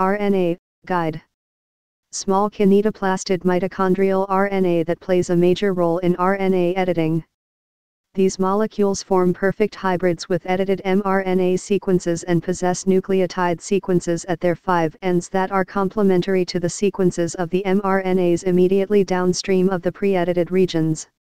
RNA, guide. Small kinetoplastid mitochondrial RNA that plays a major role in RNA editing. These molecules form perfect hybrids with edited mRNA sequences and possess nucleotide sequences at their 5 ends that are complementary to the sequences of the mRNAs immediately downstream of the pre-edited regions.